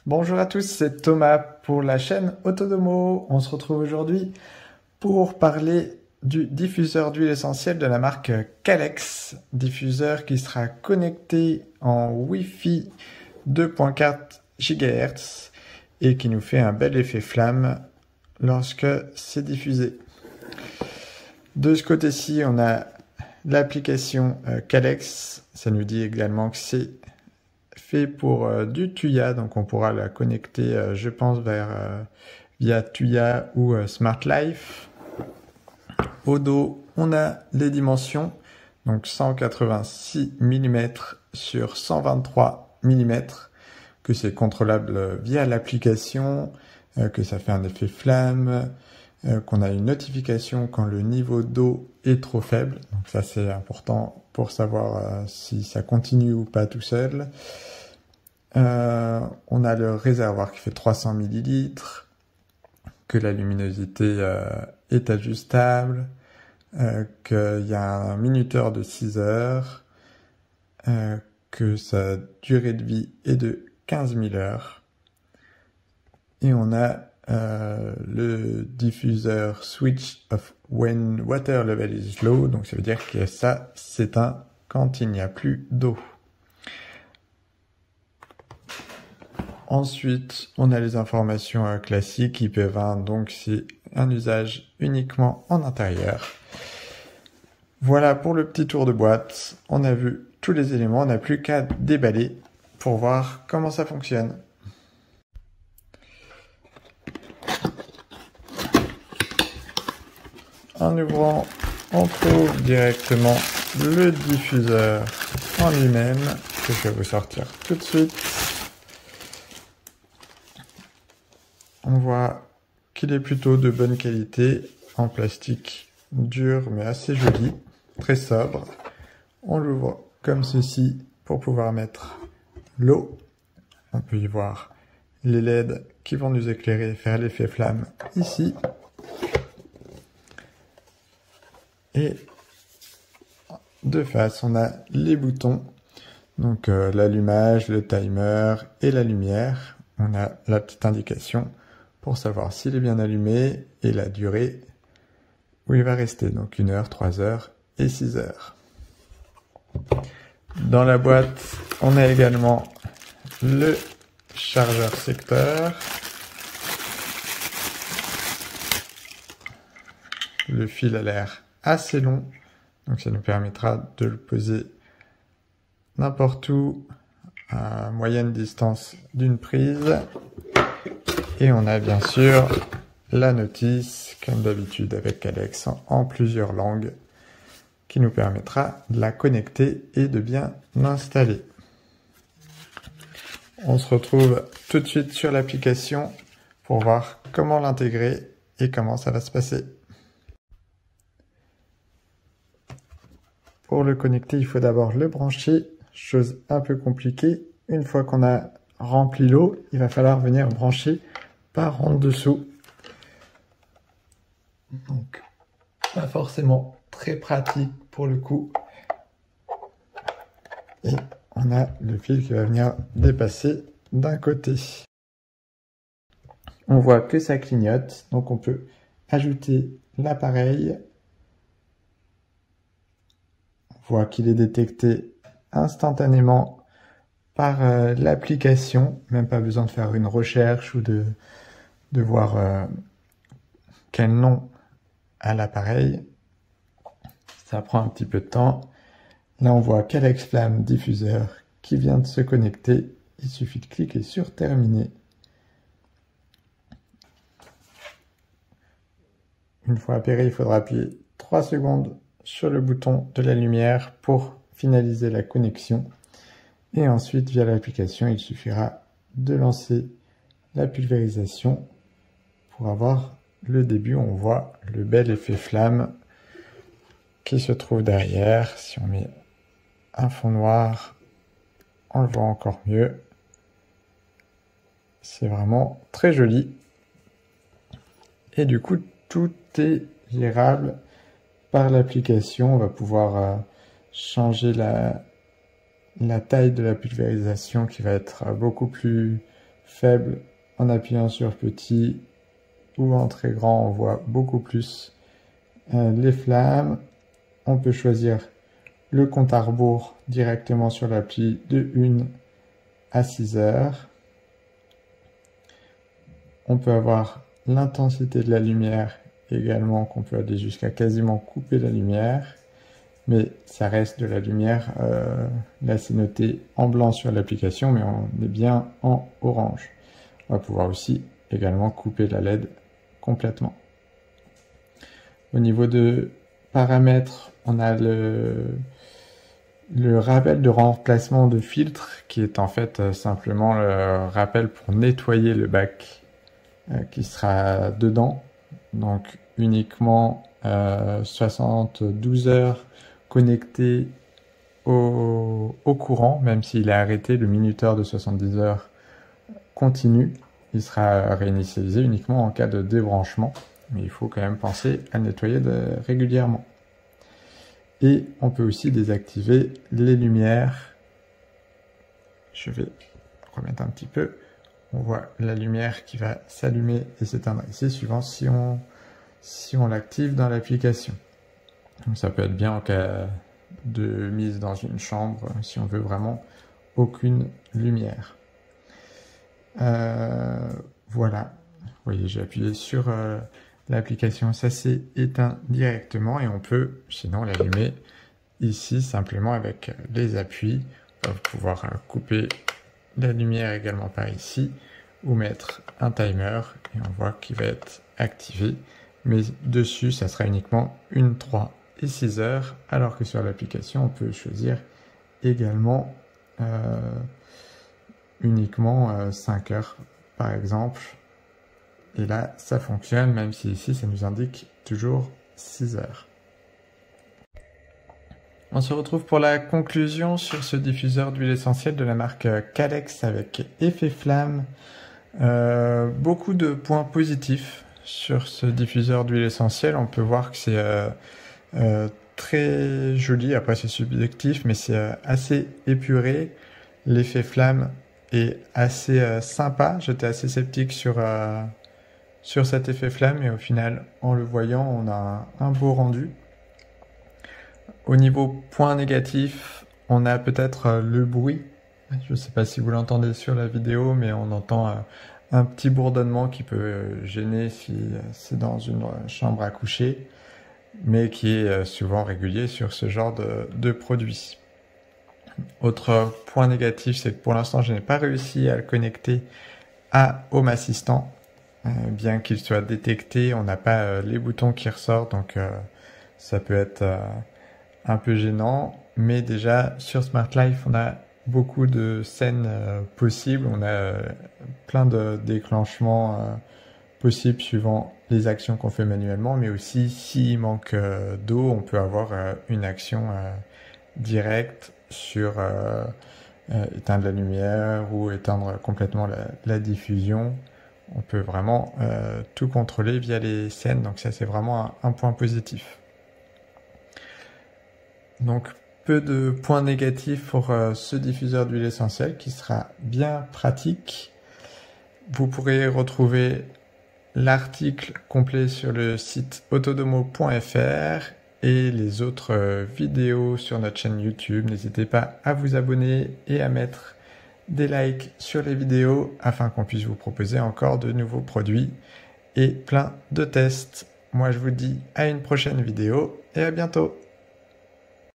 Bonjour à tous, c'est Thomas pour la chaîne Autodomo. On se retrouve aujourd'hui pour parler du diffuseur d'huile essentielle de la marque Calex, diffuseur qui sera connecté en Wi-Fi 2.4 GHz et qui nous fait un bel effet flamme lorsque c'est diffusé. De ce côté-ci, on a l'application Calex. Ça nous dit également que c'est fait pour du Tuya, donc on pourra la connecter, je pense, via Tuya ou Smart Life. Au dos, on a les dimensions, donc 186 mm sur 123 mm, que c'est contrôlable via l'application, que ça fait un effet flamme, qu'on a une notification quand le niveau d'eau est trop faible. Donc ça, c'est important pour savoir si ça continue ou pas tout seul. On a le réservoir qui fait 300 ml, que la luminosité est ajustable, qu'il y a un minuteur de 6 heures, que sa durée de vie est de 15 000 heures. Et on a le diffuseur switch of when water level is low, donc ça veut dire que ça s'éteint quand il n'y a plus d'eau. Ensuite, on a les informations classiques, IP20, donc c'est un usage uniquement en intérieur. Voilà pour le petit tour de boîte. On a vu tous les éléments, on n'a plus qu'à déballer pour voir comment ça fonctionne. En ouvrant, on trouve directement le diffuseur en lui-même, que je vais vous sortir tout de suite. On voit qu'il est plutôt de bonne qualité, en plastique dur mais assez joli, très sobre. On l'ouvre comme ceci pour pouvoir mettre l'eau. On peut y voir les LED qui vont nous éclairer et faire l'effet flamme ici. Et de face, on a les boutons, donc l'allumage, le timer et la lumière. On a la petite indication pour savoir s'il est bien allumé et la durée où il va rester, donc 1 heure, 3 heures et 6 heures. Dans la boîte, on a également le chargeur secteur, le fil a l'air assez long, donc ça nous permettra de le poser n'importe où à moyenne distance d'une prise. Et on a bien sûr la notice, comme d'habitude avec Calex, en plusieurs langues, qui nous permettra de la connecter et de bien l'installer. On se retrouve tout de suite sur l'application pour voir comment l'intégrer et comment ça va se passer. Pour le connecter, il faut d'abord le brancher, chose un peu compliquée. Une fois qu'on a rempli l'eau, il va falloir venir brancher par en dessous. Donc, pas forcément très pratique pour le coup. Et on a le fil qui va venir dépasser d'un côté. On voit que ça clignote, donc on peut ajouter l'appareil. On voit qu'il est détecté instantanément par l'application, même pas besoin de faire une recherche ou de voir quel nom a l'appareil. Ça prend un petit peu de temps. Là, on voit Calex Flamme diffuseur qui vient de se connecter. Il suffit de cliquer sur terminer. Une fois appairé, il faudra appuyer 3 secondes sur le bouton de la lumière pour finaliser la connexion. Et ensuite, via l'application, il suffira de lancer la pulvérisation pour avoir le début. On voit le bel effet flamme qui se trouve derrière. Si on met un fond noir, on le voit encore mieux. C'est vraiment très joli. Et du coup, tout est gérable par l'application. On va pouvoir changer la taille de la pulvérisation qui va être beaucoup plus faible, en appuyant sur petit, ou en très grand, on voit beaucoup plus les flammes. On peut choisir le compte à rebours directement sur l'appli de 1 à 6 heures. On peut avoir l'intensité de la lumière également, qu'on peut aller jusqu'à quasiment couper la lumière. Mais ça reste de la lumière, là c'est noté en blanc sur l'application, mais on est bien en orange. On va pouvoir aussi également couper la LED complètement. Au niveau de paramètres, on a le rappel de remplacement de filtre, qui est en fait simplement le rappel pour nettoyer le bac qui sera dedans. Donc uniquement 72 heures connecté au courant, même s'il est arrêté, le minuteur de 70 heures continue. Il sera réinitialisé uniquement en cas de débranchement, mais il faut quand même penser à nettoyer régulièrement. Et on peut aussi désactiver les lumières. Je vais remettre un petit peu. On voit la lumière qui va s'allumer et s'éteindre ici, suivant si on l'active dans l'application. Donc ça peut être bien en cas de mise dans une chambre, si on veut vraiment aucune lumière. Voilà, vous voyez, j'ai appuyé sur l'application, ça s'est éteint directement et on peut sinon l'allumer ici simplement avec les appuis. On va pouvoir couper la lumière également par ici ou mettre un timer et on voit qu'il va être activé. Mais dessus, ça sera uniquement 1, 3 et 6 heures, alors que sur l'application, on peut choisir également uniquement 5 heures, par exemple. Et là, ça fonctionne, même si ici, ça nous indique toujours 6 heures. On se retrouve pour la conclusion sur ce diffuseur d'huile essentielle de la marque Calex avec effet flamme. Beaucoup de points positifs sur ce diffuseur d'huile essentielle. On peut voir que c'est très joli, après c'est subjectif, mais c'est assez épuré. L'effet flamme est assez sympa. J'étais assez sceptique sur cet effet flamme, et au final, en le voyant, on a un beau rendu. Au niveau point négatif, on a peut-être le bruit. Je ne sais pas si vous l'entendez sur la vidéo, mais on entend un petit bourdonnement qui peut gêner si c'est dans une chambre à coucher, mais qui est souvent régulier sur ce genre de produit. Autre point négatif, c'est que pour l'instant, je n'ai pas réussi à le connecter à Home Assistant. Bien qu'il soit détecté, on n'a pas les boutons qui ressortent, donc ça peut être un peu gênant. Mais déjà, sur Smart Life, on a beaucoup de scènes possibles. On a plein de déclenchements possibles suivant les actions qu'on fait manuellement, mais aussi s'il manque d'eau, on peut avoir une action directe sur éteindre la lumière ou éteindre complètement la diffusion. On peut vraiment tout contrôler via les scènes, donc ça c'est vraiment un point positif. Donc peu de points négatifs pour ce diffuseur d'huile essentielle qui sera bien pratique. Vous pourrez retrouver l'article complet sur le site autodomo.fr et les autres vidéos sur notre chaîne YouTube. N'hésitez pas à vous abonner et à mettre des likes sur les vidéos afin qu'on puisse vous proposer encore de nouveaux produits et plein de tests. Moi je vous dis à une prochaine vidéo et à bientôt.